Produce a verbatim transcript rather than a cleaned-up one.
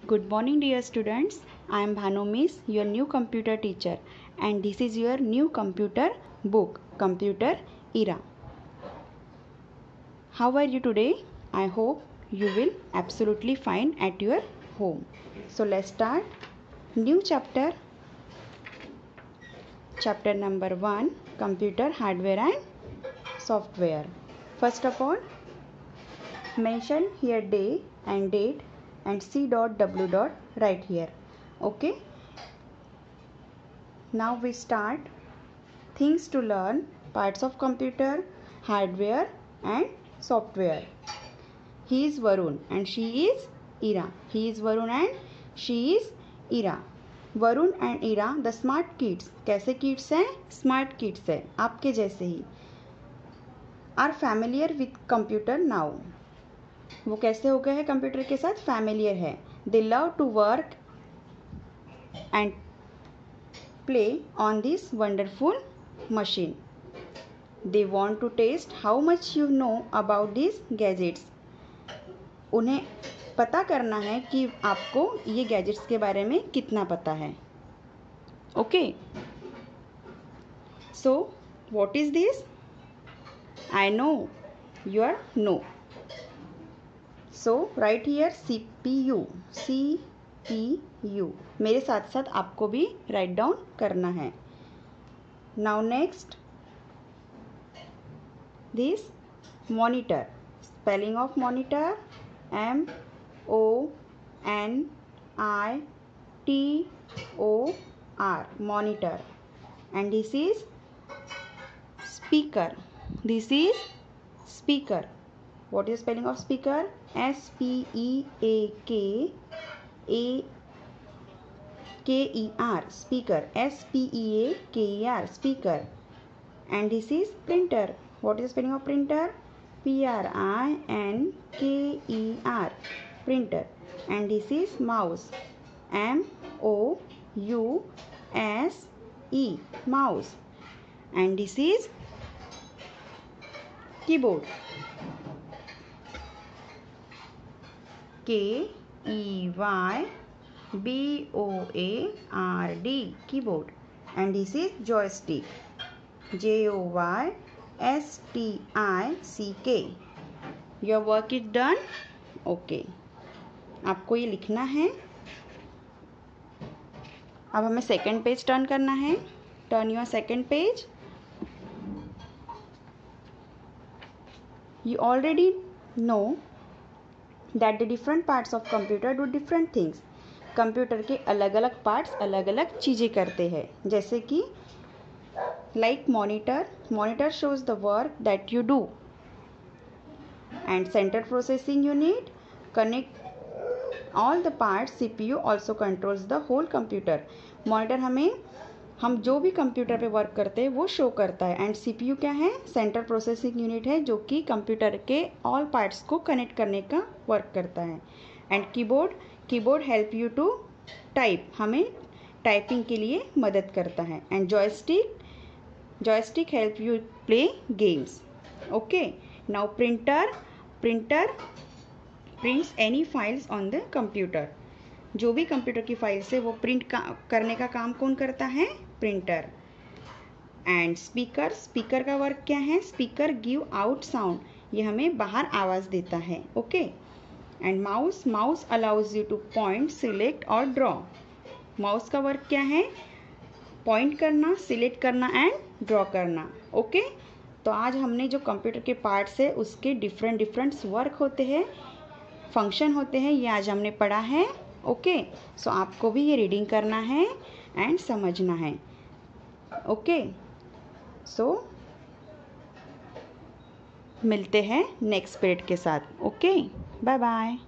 Good morning dear students. I am Bhanu Miss, your new computer teacher, and this is your new computer book, Computer Era. How are you today? I hope you will absolutely fine at your home. So let's start. New chapter. Chapter number one, Computer Hardware and Software. First of all, mention here day and date and c dot w dot right here. Okay, now we start things to learn, parts of computer, hardware and software. He is Varun and she is Ira. He is Varun and she is Ira. Varun and Ira, the smart kids. कैसे kids हैं? Smart kids हैं, आपके जैसे ही. Are familiar with computer now. वो कैसे हो गए हैं कंप्यूटर के साथ? फैमिलियर है. They love to work and play on this wonderful machine. They want to test how much you know about this gadgets. उन्हें पता करना है कि आपको ये गैजेट्स के बारे में कितना पता है. Okay, so what is this? I know, your no. So right here C P U. C P U मेरे साथ साथ आपको भी राइट डाउन करना है. Now next, this monitor. Spelling of monitor M O N I T O R. Monitor. And this is speaker. This is speaker. What is spelling of speaker? S P E A K A K E R. Speaker. S P E A K E R. Speaker. And this is printer. What is the spelling of printer? P R I N K E R. Printer. And this is mouse. M O U S E. Mouse. And this is keyboard. K E Y B O A R D. Keyboard. And this is joystick. J O Y S T I C K. Your work is done. Okay. आपको ये लिखना है. अब हमें second page turn करना है. Turn your second page. You already know that the different parts of computer do different things. Computer के अलग अलग पार्ट्स अलग अलग चीज़ें करते हैं. जैसे कि like monitor. Monitor shows the work that you do. And central processing unit connect all the parts. CPU also controls the whole computer. Monitor हमें हम जो भी कंप्यूटर पे वर्क करते हैं वो शो करता है. एंड सीपीयू क्या है? सेंट्रल प्रोसेसिंग यूनिट है जो कि कंप्यूटर के ऑल पार्ट्स को कनेक्ट करने का वर्क करता है. And keyboard. Keyboard help you to type. हमें टाइपिंग के लिए मदद करता है. And joystick. Joystick help you play games. Okay, now printer. Printer prints any files on the computer. जो भी कंप्यूटर की फाइल्स है वो प्रिंट का करने का काम कौन करता है? प्रिंटर. And speaker. स्पीकर का वर्क क्या है? Speaker give out sound. ये हमें बाहर आवाज़ देता है. Okay. And mouse. Mouse allows you to point, select और ड्रॉ. माउस का वर्क क्या है? पॉइंट करना, सिलेक्ट करना एंड ड्रॉ करना. ओके. तो आज हमने जो कंप्यूटर के पार्ट्स है उसके डिफरेंट डिफरेंट वर्क होते हैं, फंक्शन होते हैं, ये आज हमने पढ़ा है. ओके, सो आपको भी ये रीडिंग करना है एंड समझना है. ओके, सो मिलते हैं नेक्स्ट पीरियड के साथ. Okay, bye bye.